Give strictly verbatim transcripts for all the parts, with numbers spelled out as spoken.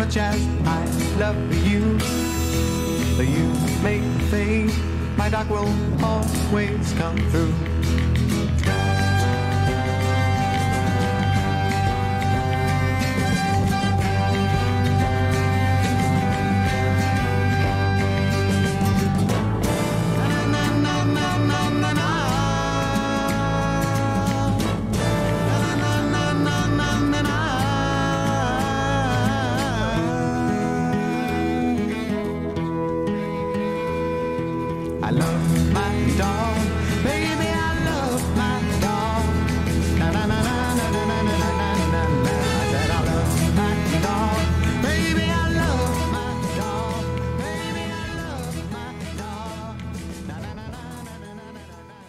much as I love you. You make me think my dog will always come through. I love my dog, baby, I love my dog. Na na na na na na na na na na na. I said I love my dog, baby, I love my dog, baby, I love my dog. Na na na na na na na na na.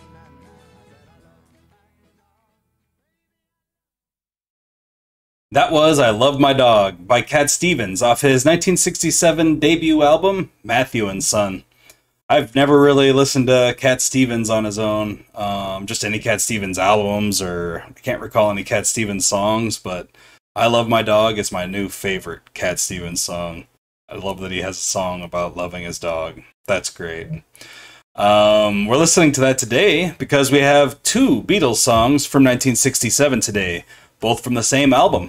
That was I Love My Dog by Cat Stevens off his nineteen sixty-seven debut album, Matthew and Son. I've never really listened to Cat Stevens on his own, um, just any Cat Stevens albums, or I can't recall any Cat Stevens songs, but I Love My Dog is my new favorite Cat Stevens song. I love that he has a song about loving his dog. That's great. Um, we're listening to that today because we have two Beatles songs from nineteen sixty-seven today, both from the same album.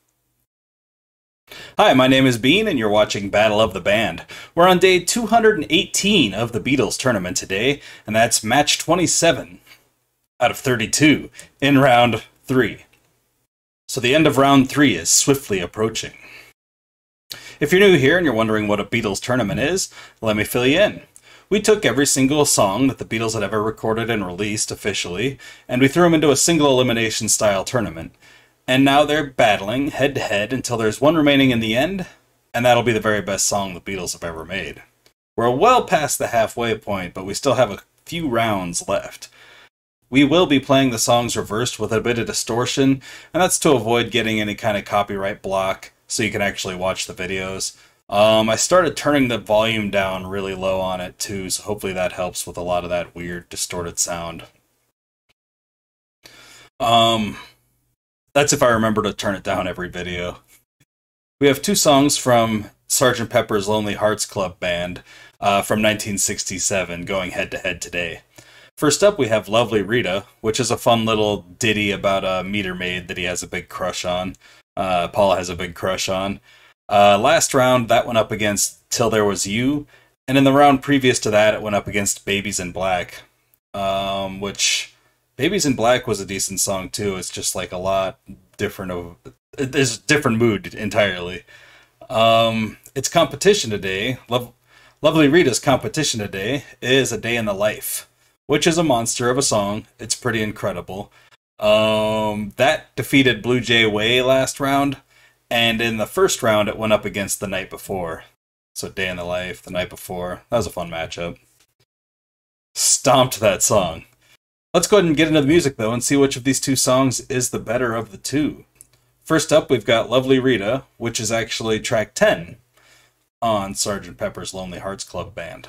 Hi, my name is Bean, and you're watching Battle of the Band. We're on day two hundred eighteen of the Beatles tournament today, and that's match twenty-seven out of thirty-two in round three. So the end of round three is swiftly approaching. If you're new here and you're wondering what a Beatles tournament is, let me fill you in. We took every single song that the Beatles had ever recorded and released officially, and we threw them into a single elimination style tournament. And now they're battling head-to-head until there's one remaining in the end, and that'll be the very best song the Beatles have ever made. We're well past the halfway point, but we still have a few rounds left. We will be playing the songs reversed with a bit of distortion, and that's to avoid getting any kind of copyright block, so you can actually watch the videos. Um, I started turning the volume down really low on it too, so hopefully that helps with a lot of that weird distorted sound. Um... That's if I remember to turn it down every video. We have two songs from Sergeant Pepper's Lonely Hearts Club Band uh, from nineteen sixty-seven going head-to-head today. First up, we have Lovely Rita, which is a fun little ditty about a meter maid that he has a big crush on. Uh, Paul has a big crush on. Uh, last round, that went up against Till There Was You, and in the round previous to that, it went up against Babies in Black, um, which... Babies in Black was a decent song too. It's just like a lot different of... There's a different mood entirely. Um, its competition today, Lo- Lovely Rita's competition today, is A Day in the Life, which is a monster of a song. It's pretty incredible. Um, that defeated Blue Jay Way last round, and in the first round it went up against The Night Before. So Day in the Life, The Night Before. That was a fun matchup. Stomped that song. Let's go ahead and get into the music, though, and see which of these two songs is the better of the two. First up, we've got Lovely Rita, which is actually track ten on Sergeant Pepper's Lonely Hearts Club Band.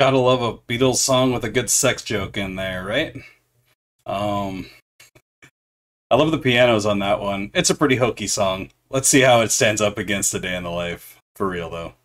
Gotta love a Beatles song with a good sex joke in there, right? Um, I love the pianos on that one. It's a pretty hokey song. Let's see how it stands up against A Day in the Life. For real, though.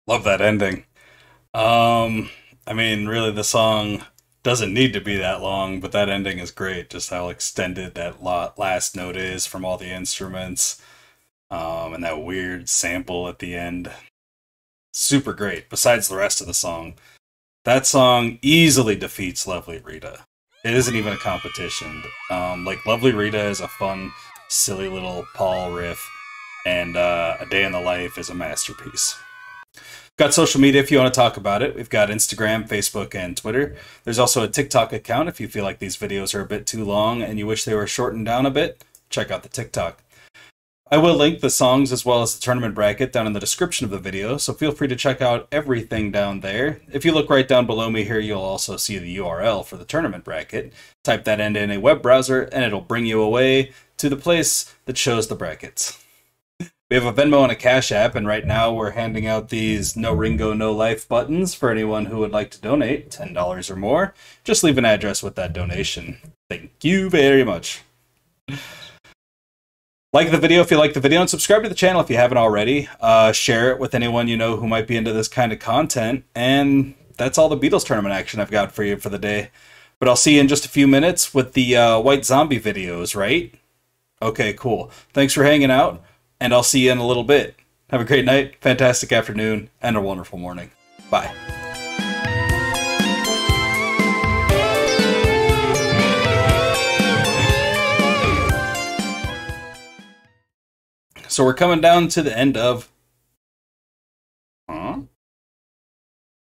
Love that ending. Um, I mean, really, the song doesn't need to be that long, but that ending is great. Just how extended that la- last note is from all the instruments, um, and that weird sample at the end. Super great. Besides the rest of the song, that song easily defeats Lovely Rita. It isn't even a competition. Um, like Lovely Rita is a fun, silly little Paul riff, and uh, A Day in the Life is a masterpiece. Got social media if you want to talk about it. We've got Instagram, Facebook, and Twitter. There's also a TikTok account if you feel like these videos are a bit too long and you wish they were shortened down a bit. Check out the TikTok. I will link the songs as well as the tournament bracket down in the description of the video, so feel free to check out everything down there. If you look right down below me here, you'll also see the U R L for the tournament bracket. Type that into a web browser and it'll bring you away to the place that shows the brackets. We have a Venmo and a Cash App, and right now we're handing out these No Ringo, No Life buttons for anyone who would like to donate ten dollars or more. Just leave an address with that donation. Thank you very much. Like the video if you like the video, and subscribe to the channel if you haven't already. Uh, share it with anyone you know who might be into this kind of content. And that's all the Beatles tournament action I've got for you for the day. But I'll see you in just a few minutes with the uh, White Zombie videos, right? Okay, cool. Thanks for hanging out. And I'll see you in a little bit. Have a great night, fantastic afternoon, and a wonderful morning. Bye. So we're coming down to the end of